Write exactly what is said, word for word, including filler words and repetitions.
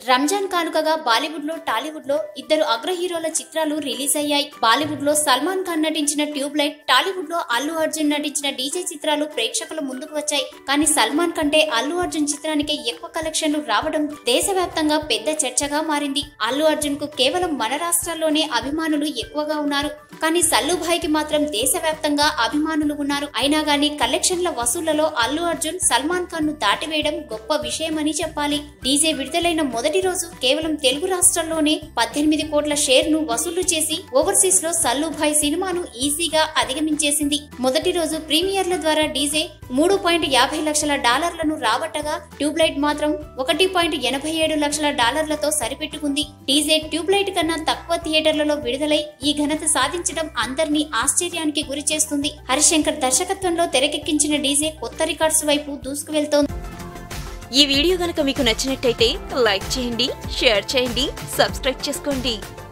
రంజాన్ కానుకగా బాలీవుడ్ లో టాలీవుడ్ లో ఇద్దరు అగ్ర హీరోల చిత్రాలు రిలీజ్ అయ్యాయి. బాలీవుడ్ లో సల్మాన్ ఖాన్ నటించిన ట్యూబ్ లైట్, టాలీవుడ్ లో అల్లు అర్జున్ నటించిన డీజే చిత్రాలు ప్రేక్షకుల ముందుకు వచ్చాయి. కానీ సల్మాన్ కంటే అల్లు అర్జున్ చిత్రానికి ఎక్కువ కలెక్షన్లు రావడం దేశవ్యాప్తంగా పెద్ద చర్చగా మారింది. అల్లు అర్జున్ కు కేవలం మన రాష్ట్రాల్లోనే అభిమానులు ఎక్కువగా ఉన్నారు. కానీ సల్లుభాయ్ కి మాత్రం దేశవ్యాప్తంగా అభిమానులు ఉన్నారు. అయినా గానీ కలెక్షన్ల వసూళ్లలో అల్లు అర్జున్ సల్మాన్ ఖాన్ ను దాటివేయడం గొప్ప విషయమని చెప్పాలి. డీజే విడుదలైన మొదటి రోజు కేవలం తెలుగు రాష్ట్రాల్లోనే పద్దెనిమిది కోట్ల షేర్ ను వసూలు చేసి ఓవర్సీస్ లో సల్లుభాయ్ సినిమాను ఈజీగా అధిగమించేసింది. మొదటి రోజు ప్రీమియర్ల ద్వారా డీజే మూడు పాయింట్ యాభై లక్షల డాలర్లను రాబట్టగా ట్యూబ్లైట్ మాత్రం ఒకటి పాయింట్ ఎనభై ఏడు లక్షల డాలర్లతో సరిపెట్టుకుంది. డీజే ట్యూబ్లైట్ కన్నా తక్కువ థియేటర్లలో విడుదలై ఈ ఘనత సాధించడం అందరినీ ఆశ్చర్యానికి గురి చేస్తుంది. హరిశంకర్ దర్శకత్వంలో తెరకెక్కించిన డీజే కొత్త రికార్డ్స్ వైపు దూసుకువెళ్తోంది. ఈ వీడియో గనుక మీకు నచ్చినట్టయితే లైక్ చేయండి, షేర్ చేయండి, సబ్స్క్రైబ్ చేసుకోండి.